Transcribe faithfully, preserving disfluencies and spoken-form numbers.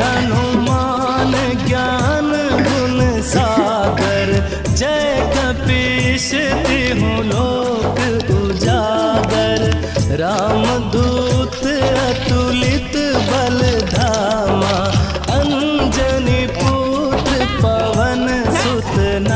हनुमान ज्ञान गुण सागर, जय कपीश तिहुँ लोक उजागर। राम